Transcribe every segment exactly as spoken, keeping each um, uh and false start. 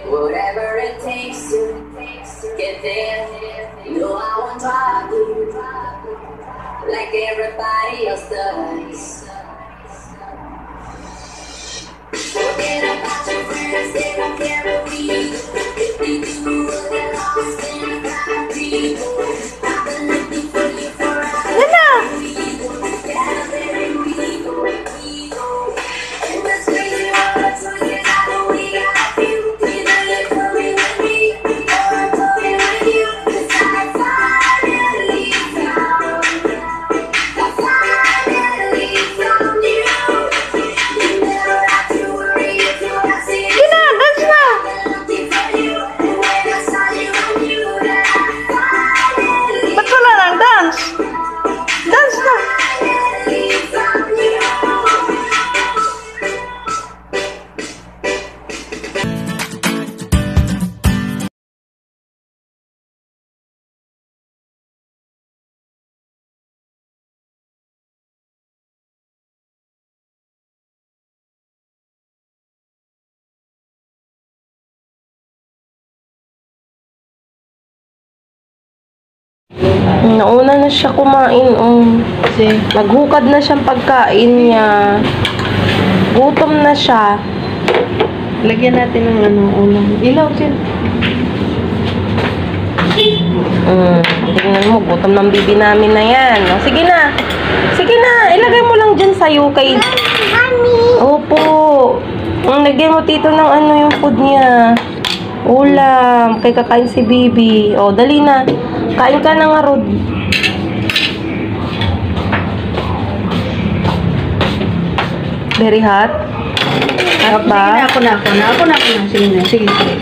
Whatever it takes to get there. No, I won't drop you like everybody else does. Forget about your friends, they don't care what we do. If they do, they're lost in a crowd of people. I've been looking for you forever. We go together and we go, we go. In this crazy world, so you know we got you. Either you're coming with me, or I'm coming with you. 'Cause I finally found, I finally found you. You never have to worry if you're not seeing me. I've been looking for you, and when I saw you, I knew that I finally, Ba't wala lang dance? Dance na! finally found you. Nauna na siya kumain, um. Kasi naghukad na siyang pagkain niya. Gutom na siya. Lagyan natin ng ano, ulam. Ilaw, Jen. Mm, tingnan mo, gutom ng bibi namin na yan. O, sige na. Sige na, ilagay mo lang dyan sa'yo kay... Opo. Mm, lagyan mo tito ng ano yung food niya. Ulam. Kay kakain si Bibi. O, dali na. Kain ka na nga, Rod. Very hot? Hot ba? Sige na, ako na, ako na. Ako na, ako na. Sige na, sige, sige.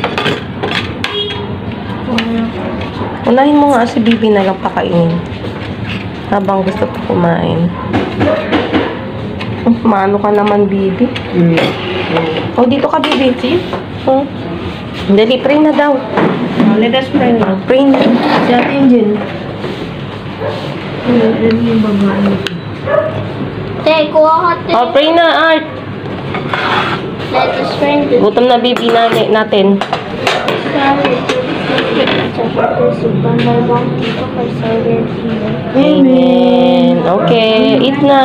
Unahin mo nga si Bibi na lang pakainin. Habang gusto ko kumain. Maano ka naman, Bibi? Mm. O, dito ka, Bibi. Hmm? Dali, pray na daw. Oh, let us pray na. Pray na. Si Ate Angel. Ano yung babae? Te, kuha ka, te. O, pray na, Art. Let us pray. Gutom na Bibi na natin. Amen. Okay, eat na.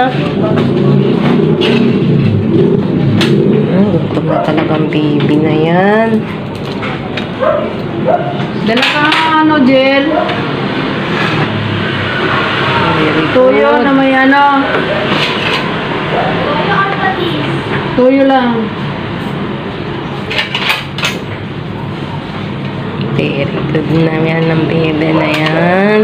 Hmm, gutom na talagang Bibi na yan. Dala ka ano, Jel? Very Tuyo good. na may ano. Tuyo lang. Very good na yan ng Bibi na yan.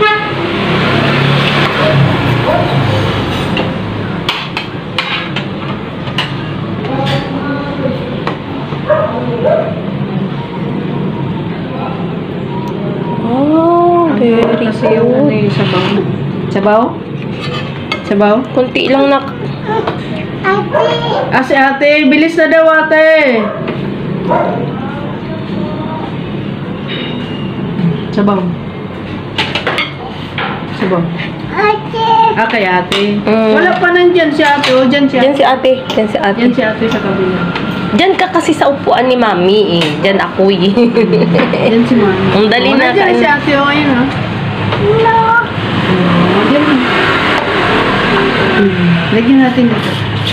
Oh, very Kasi yung ano good. yung sabaw. Sabaw? Sabaw? Kunti lang na... Ah, si ate. Bilis na daw, ate. Sabaw. Sabaw. Ah, kay ate. Mm. Wala pa nandyan si ate. O, dyan si Diyan ate. si ate. Diyan si ate. Dyan si ate sa kabila. Diyan ka kasi sa upuan ni Mami eh. Diyan ako eh. Dyan si mami. Ang dali na, Dyan kain. si ate. O, ayun o. Oh, dyan. Hmm. Lagyan natin dito.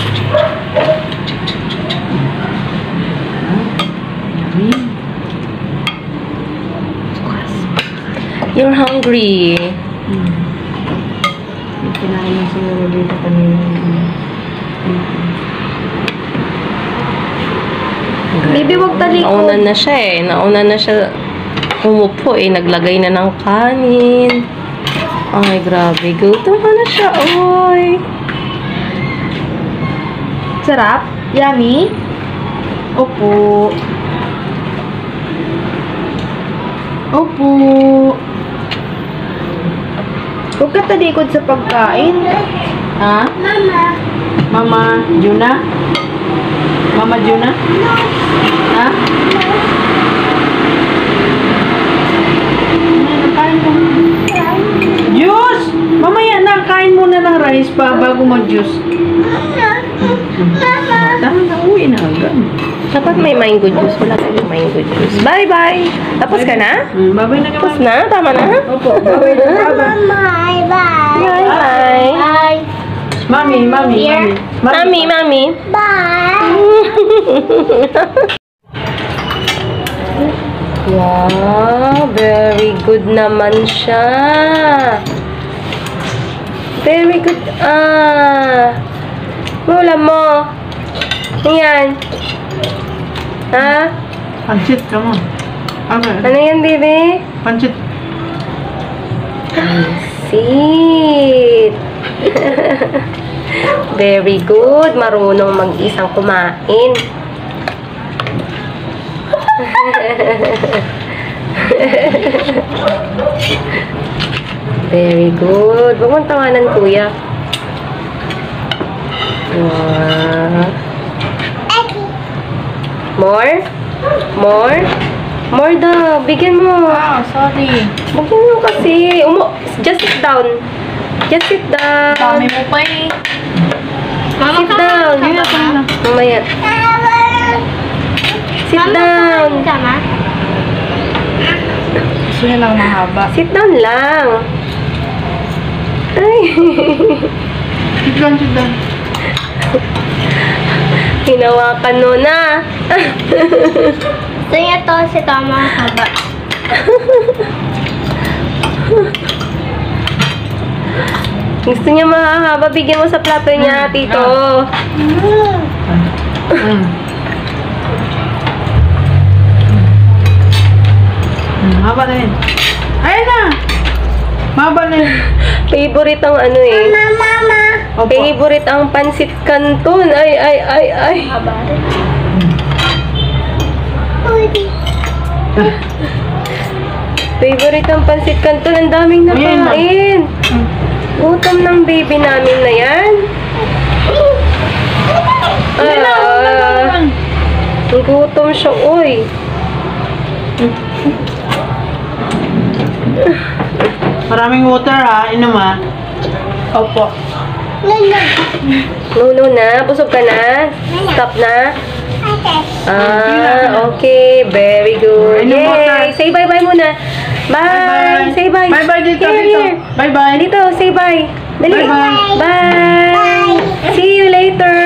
You're hungry. Hmm. May kinain na siguro dito kanina. Baby, wag talikod. Nauna na siya eh. Nauna na siya umupo eh. Naglagay na ng kanin. Ay, grabe. Gutom ka na siya. Oy. Sarap? Yummy? Opo. Opo. Huwag ka talikod sa pagkain. Ha? Mama. Mama Juna? Mama Juna? Ha? Ano, kain mo. Juice! Mamaya na, kain muna ng rice pa bago mag-juice. Tama na, uwi na agad. Dapat may mango juice. Wala tayong mango juice. Bye-bye! Tapos ka na? Hmm, babay na Tapos naman. na? Tama na? Opo, babay na. Bye, Babay. bye. Bye-bye! Bye. Mami, mami, Here. mami. Mami, mami! Bye. Wow, very good naman siya. Very good. Ah. Mula mo. Ayan. Ha? Pancit, come on. Okay. Ano yan, baby? Pancit. Sit. Very good. Marunong mag-isang kumain. Very good. Huwag mong tawanan, kuya. Wow. More? More? More daw. Bigyan mo. Oh, sorry. Bigyan mo kasi. Umo. Just sit down. Just sit down. Dami mo pa eh. Mama, Sit down. kakain ka ba? Mamaya. Sit Mama, down. kakain ka ma? Gusto niya lang mahaba. Sit down lang. Ay. Sit down, sit down. Hinawakan mo na. Gusto niya to si Tama mahaba. Gusto niya mahahaba. Bigyan mo sa plato niya, tito. Hmm. Hmm, haba na yun. Ayun na! Mahaba na yun. Favorite ang ano eh. Mama. Opo. Favorite ang pansit canton. Ay, ay, ay, ay. Haba rin. Pwede. Favorite ang pansit canton. Ang daming Ayan na. nakain. Hmm. Gutom ng baby namin na yan. Ah, gutom siya, uy. Maraming water ha, inom ha. Opo. Nuno na? Busog ka na? Stop na? Ah, okay. Very good. Inom water. Yay! Say bye-bye muna. Bye! Say bye. Bye-bye dito, Here, dito. here. Bye-bye. Dito, say bye. Dali. Bye-bye. Bye. See you later.